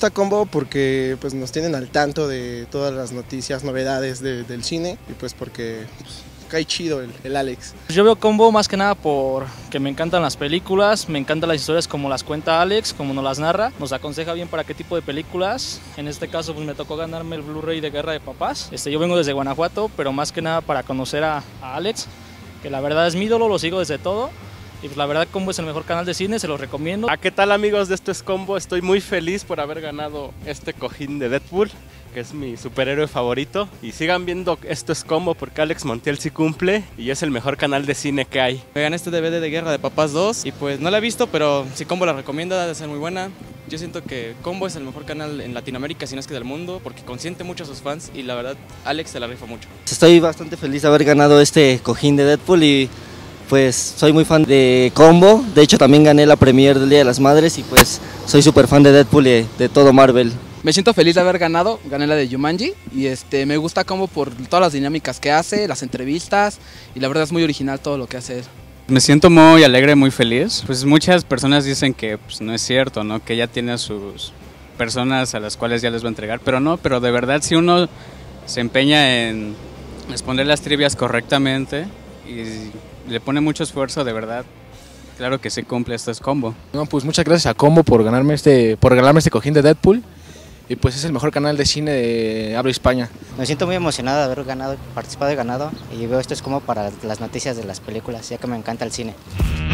gusta Combo porque pues nos tienen al tanto de todas las noticias, novedades del cine y pues porque cae chido el Alex. Yo veo Combo más que nada porque me encantan las películas, me encantan las historias como las cuenta Alex, como nos las narra, nos aconseja bien para qué tipo de películas. En este caso pues me tocó ganarme el Blu-ray de Guerra de Papás. Yo vengo desde Guanajuato, pero más que nada para conocer a Alex, que la verdad es mi ídolo, lo sigo desde todo. Y pues la verdad Combo es el mejor canal de cine, se los recomiendo. ¿Qué tal amigos de Esto es Combo? Estoy muy feliz por haber ganado este cojín de Deadpool, que es mi superhéroe favorito. Y sigan viendo Esto es Combo porque Alex Montiel sí cumple y es el mejor canal de cine que hay. Me gané este DVD de Guerra de Papás 2 y pues no la he visto, pero si Combo la recomienda debe ser muy buena. Yo siento que Combo es el mejor canal en Latinoamérica, si no es que del mundo, porque consiente mucho a sus fans y la verdad Alex se la rifa mucho. Estoy bastante feliz de haber ganado este cojín de Deadpool y pues soy muy fan de Combo. De hecho también gané la premier del Día de las Madres y pues soy súper fan de Deadpool y de todo Marvel. Me siento feliz de haber ganado, gané la de Jumanji y me gusta Combo por todas las dinámicas que hace, las entrevistas y la verdad es muy original todo lo que hace él. Me siento muy alegre, muy feliz. Pues muchas personas dicen que pues, no es cierto, ¿no? Que ya tiene a sus personas a las cuales ya les va a entregar, pero no, pero de verdad si uno se empeña en responder las trivias correctamente y le pone mucho esfuerzo, de verdad, claro que se cumple. Esto es Combo. No, pues muchas gracias a Combo por regalarme este cojín de Deadpool y pues es el mejor canal de cine de habla hispana. Me siento muy emocionado de haber ganado, participado y ganado y veo Esto es Combo para las noticias de las películas, ya que me encanta el cine.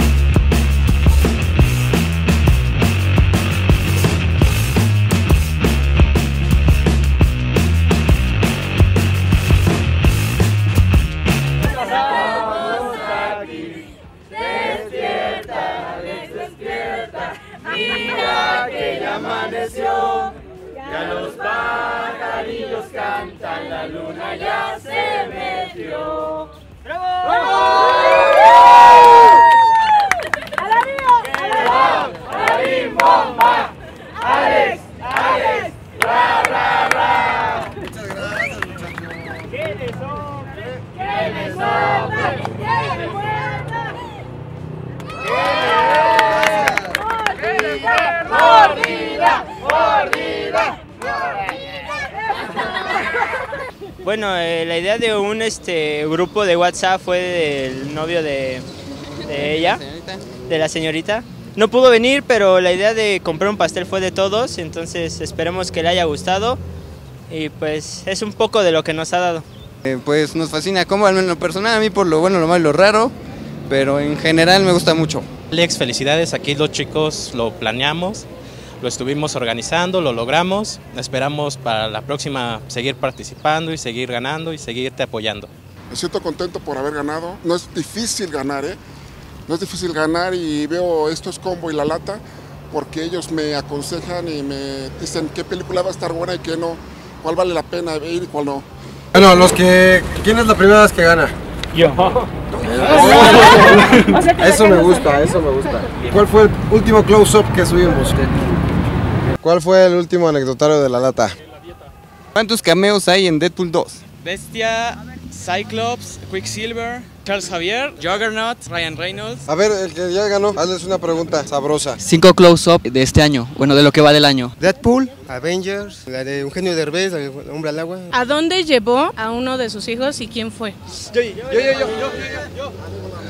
Mira que ya amaneció, ya los pajarillos cantan, la luna ya se metió. ¡Bravo! ¡Alabim, bomba! ¡Alex! ¡Alex! ¡Ra, ra, ra! Muchas gracias, muchachos. ¡Que le sople! ¡Que le sople! ¡Que le muerda! ¡Mordida! ¡Mordida! Bueno, la idea de un grupo de WhatsApp fue del novio de ella, de la señorita. No pudo venir, pero la idea de comprar un pastel fue de todos, entonces esperemos que le haya gustado y pues es un poco de lo que nos ha dado. Pues nos fascina Combo, en lo personal a mí por lo bueno, lo malo, lo raro, pero en general me gusta mucho. Alex, felicidades, aquí los chicos lo planeamos, lo estuvimos organizando, lo logramos, esperamos para la próxima seguir participando y seguir ganando y seguirte apoyando. Me siento contento por haber ganado, no es difícil ganar, no es difícil ganar y veo Esto es Combo y La Lata porque ellos me aconsejan y me dicen qué película va a estar buena y qué no, cuál vale la pena ir y cuál no. Bueno, ¿quién es la primera vez que gana? Yo. Eso me gusta, eso me gusta. ¿Cuál fue el último close-up que subimos? ¿Cuál fue el último anecdotario de La Lata? ¿Cuántos cameos hay en Deadpool 2? Bestia, Cyclops, Quicksilver, Charles Xavier, Juggernaut, Ryan Reynolds. A ver, el que ya ganó, hazles una pregunta sabrosa. 5 close-up de este año, bueno, de lo que va del año. Deadpool, Avengers, la de Eugenio Derbez, el hombre al agua. ¿A dónde llevó a uno de sus hijos y quién fue? Yo.